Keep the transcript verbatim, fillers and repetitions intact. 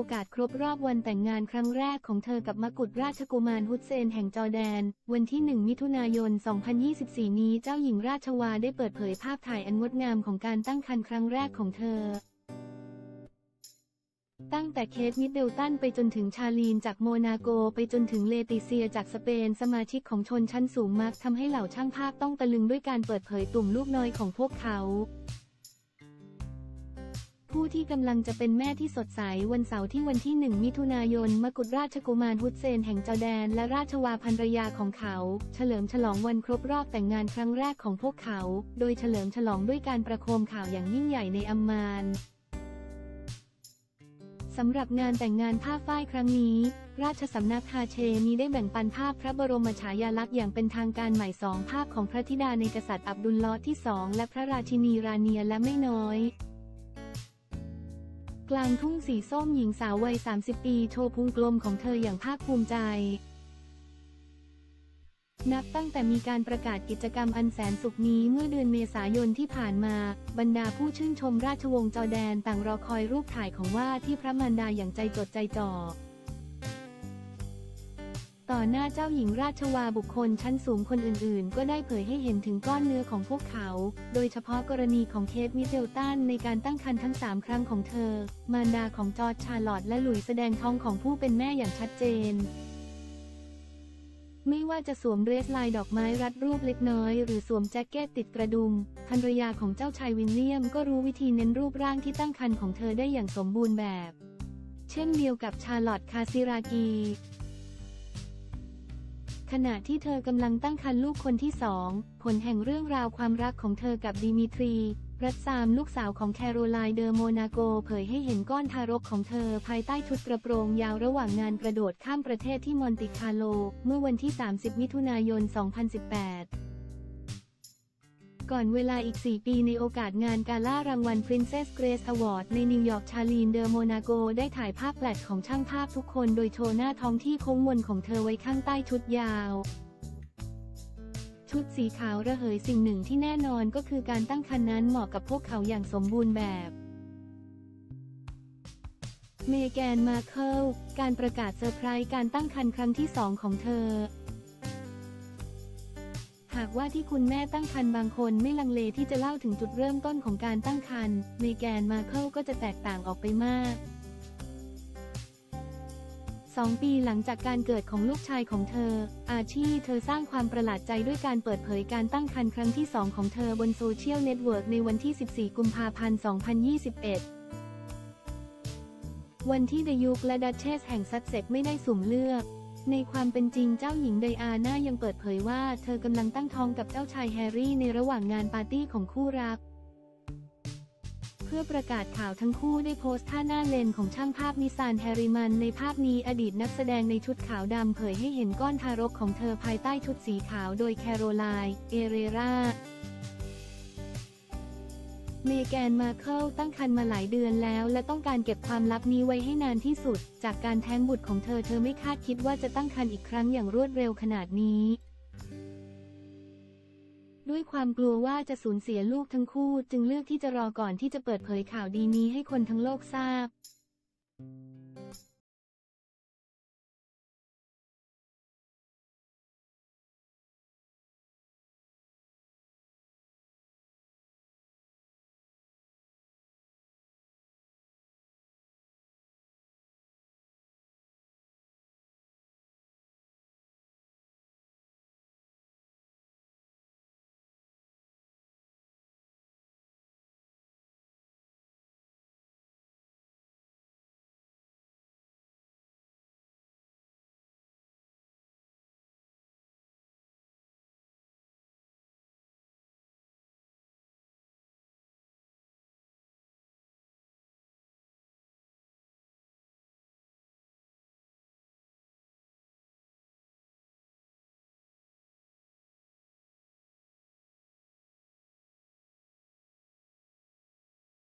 อกาสครบรอบวันแต่งงานครั้งแรกของเธอกับมกุฎราชกุมารฮุสเซนแห่งจอร์แดนวันที่หนึ่งมิถุนายนสองพันยี่สิบสี่นี้เจ้าหญิงราชวาได้เปิดเผยภาพถ่ายอันงดงามของการตั้งครรภ์ครั้งแรกของเธอตั้งแต่เคทมิดเดิลตันไปจนถึงชาลีนจากโมนาโกไปจนถึงเลติเซียจากสเปนสมาชิกของชนชั้นสูงมักทำให้เหล่าช่างภาพต้องตะลึงด้วยการเปิดเผยตุ่มลูกน้อยของพวกเขาผู้ที่กำลังจะเป็นแม่ที่สดใสวันเสาร์ที่วันที่หนึ่งมิถุนายนมกุฎราชกุมารฮุสเซนแห่งจอร์แดนและราชวาภรรยาของเขาเฉลิมฉลองวันครบรอบแต่งงานครั้งแรกของพวกเขาโดยเฉลิมฉลองด้วยการประโคมข่าวอย่างยิ่งใหญ่ในอัมมานสำหรับงานแต่งงานผ้าฝ้ายครั้งนี้ราชสำนักฮาเชมีได้แบ่งปันภาพพระบรมฉายาลักษณ์อย่างเป็นทางการใหม่สองภาพของพระธิดาในกษัตริย์อับดุลลอฮ์ที่สองและพระราชินีราเนียและไม่น้อยกลางทุ่งสีส้มหญิงสาววัยสามสิบปีโชว์พุงกลมของเธออย่างภาคภูมิใจนับตั้งแต่มีการประกาศกิจกรรมอันแสนสุขนี้เมื่อเดือนเมษายนที่ผ่านมาบรรดาผู้ชื่นชมราชวงศ์จอร์แดนต่างรอคอยรูปถ่ายของว่าที่พระมารดาอย่างใจจดใจจ่อต่อหน้าเจ้าหญิงราชวาบุคคลชั้นสูงคนอื่นๆก็ได้เผยให้เห็นถึงก้อนเนื้อของพวกเขาโดยเฉพาะกรณีของเคทมิดเดิลตันในการตั้งครรภ์ทั้งสามครั้งของเธอมารดาของจอร์จชาร์ลอตและหลุยส์แสดงท้องของผู้เป็นแม่อย่างชัดเจนไม่ว่าจะสวมเดรสลายดอกไม้รัดรูปเล็กน้อยหรือสวมแจ็คเก็ตติดกระดุมภรรยาของเจ้าชายวิลเลียมก็รู้วิธีเน้นรูปร่างที่ตั้งครรภ์ของเธอได้อย่างสมบูรณ์แบบเช่นเดียวกับชาร์ลอตคาซิรากีขณะที่เธอกำลังตั้งครรภ์ลูกคนที่สองผลแห่งเรื่องราวความรักของเธอกับดิมิทรีรัสซามลูกสาวของแคโรไลน์เดอโมนาโกเผยให้เห็นก้อนทารกของเธอภายใต้ชุดกระโปรงยาวระหว่างงานกระโดดข้ามประเทศที่มอนติคาร์โลเมื่อวันที่สามสิบมิถุนายนสองพันสิบแปดก่อนเวลาอีกสี่ปีในโอกาสงานกาล่ารางวัล Princess Grace Award ในนิวยอร์กชาลีนเดอโมนาโกได้ถ่ายภาพแปลกของช่างภาพทุกคนโดยโชว์หน้าท้องที่โค้งมนของเธอไว้ข้างใต้ชุดยาวชุดสีขาวระเหยสิ่งหนึ่งที่แน่นอนก็คือการตั้งครรภ์นั้นเหมาะกับพวกเขาอย่างสมบูรณ์แบบเมแกน มาร์เคิลการประกาศเซอร์ไพรส์การตั้งครรภ์ครั้งที่สองของเธอหากว่าที่คุณแม่ตั้งครรภ์บางคนไม่ลังเลที่จะเล่าถึงจุดเริ่มต้นของการตั้งครรภ์เมแกน มาร์เคิลก็จะแตกต่างออกไปมากสองปีหลังจากการเกิดของลูกชายของเธออาชีเธอสร้างความประหลาดใจด้วยการเปิดเผยการตั้งครรภ์ครั้งที่สองของเธอบนโซเชียลเน็ตเวิร์กในวันที่สิบสี่กุมภาพันธ์สองพันยี่สิบเอ็ดวันที่เดยุคและดัชเชสแห่งซัสเซ็กซ์ไม่ได้สุ่มเลือกในความเป็นจริงเจ้าหญิงไดอาน่ายังเปิดเผยว่าเธอกำลังตั้งท้องกับเจ้าชายแฮร์รี่ในระหว่างงานปาร์ตี้ของคู่รักเพื่อประกาศข่าวทั้งคู่ได้โพสต์ท่าหน้าเลนของช่างภาพนิซานแฮริมันในภาพนี้อดีตนักแสดงในชุดขาวดำเผยให้เห็นก้อนทารกของเธอภายใต้ชุดสีขาวโดยแคโรไลน์เอเรราเมแกน มาร์เคิลตั้งครรภ์มาหลายเดือนแล้วและต้องการเก็บความลับนี้ไว้ให้นานที่สุดจากการแท้งบุตรของเธอเธอไม่คาดคิดว่าจะตั้งครรภ์อีกครั้งอย่างรวดเร็วขนาดนี้ด้วยความกลัวว่าจะสูญเสียลูกทั้งคู่จึงเลือกที่จะรอก่อนที่จะเปิดเผยข่าวดีนี้ให้คนทั้งโลกทราบ